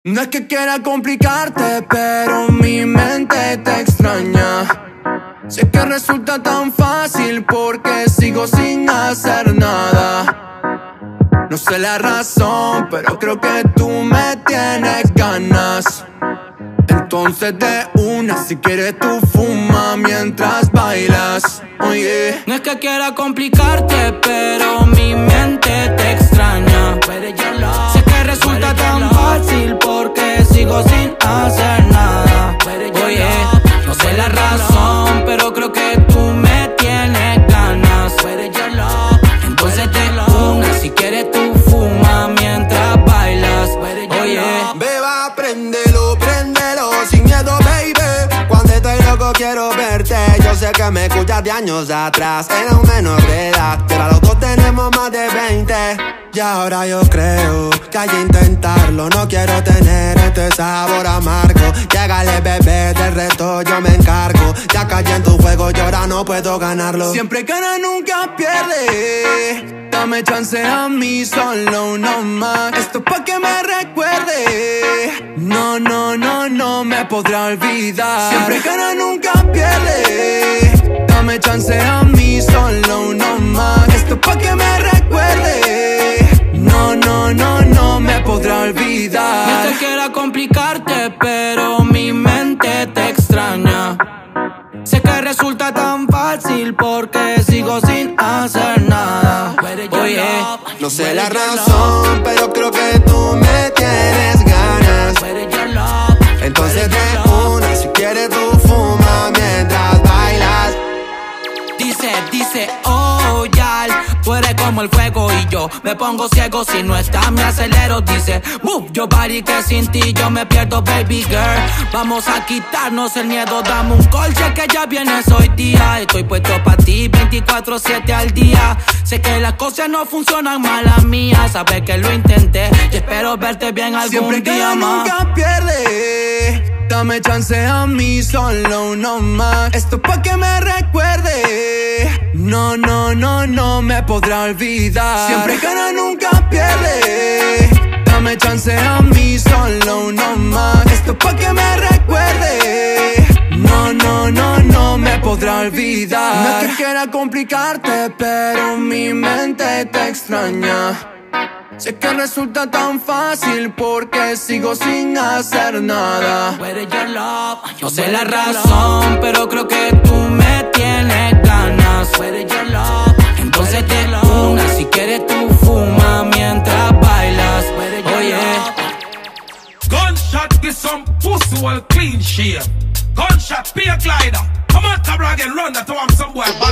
No es que quiera complicarte, pero mi mente te extraña. Sé que resulta tan fácil porque sigo sin hacer nada. No sé la razón, pero creo que tú me tienes ganas. Entonces de una, si quieres tú fuma mientras bailas. Oye, no es que quiera complicarte, pero mi mente te extraña. Sé que resulta tan fácil porque sigo sin hacer nada. Oye, no sé la razón, pero creo que tú me tienes ganas. Entonces de una, si quieres tú fuma mientras bailas. Oye, beba, préndelo, préndelo sin miedo, baby. Cuando estoy loco quiero verte. Yo sé que me escuchas de años atrás. Era un menor de edad, pero los dos tenemos más de 20. Y ahora yo creo que hay que intentarlo. No quiero tener este sabor amargo. Llégale, bebé, del resto yo me encargo. Ya caí en tu juego y ahora no puedo ganarlo. Siempre gana, nunca pierde. Dame chance a mí, solo uno más. Esto pa' que me recuerde. No, no, no, no me podrá olvidar. Siempre gana, nunca pierde. Dame chance a mí, solo uno más. Esto pa' que me recuerde. No, no, no, no me podrá olvidar. no es que quiera complicarte, pero mi mente te extraña. Sé que resulta tan fácil porque sigo sin hacer nada. Oye, no sé la razón, pero creo que tú me tienes ganas. Entonces de una, si quieres tú fuma mientras bailas. Dice, oh, ya, tú eres como el fuego y yo me pongo ciego. Si no estás me acelero, dice, move your body que sin ti yo me pierdo, baby girl. Vamos a quitarnos el miedo, dame un call, sé que ya vienes hoy día. Estoy puesto pa' ti 24/7 al día. Sé que las cosas no funcionan, mala mía. Sabes que lo intenté y espero verte bien algún Siempre día que más. nunca pierde. Dame chance a mí, solo uno más. Esto pa' que me recuerde. No, no, no, no me podrá olvidar. Siempre gana, nunca pierde. Dame chance a mí, solo uno más. Esto pa' que me recuerde. No, no, no, no me podrá olvidar. No es que quiera complicarte, pero mi mente te extraña. Sé que resulta tan fácil porque sigo sin hacer nada. No sé la razón, pero creo que tú me tienes ganas. Entonces de una, si quieres tú fuma mientras bailas. Oye, gunshot get some pussy well clean shave. Gunshot pay glider. Come on, cabra again, run that to have some boy.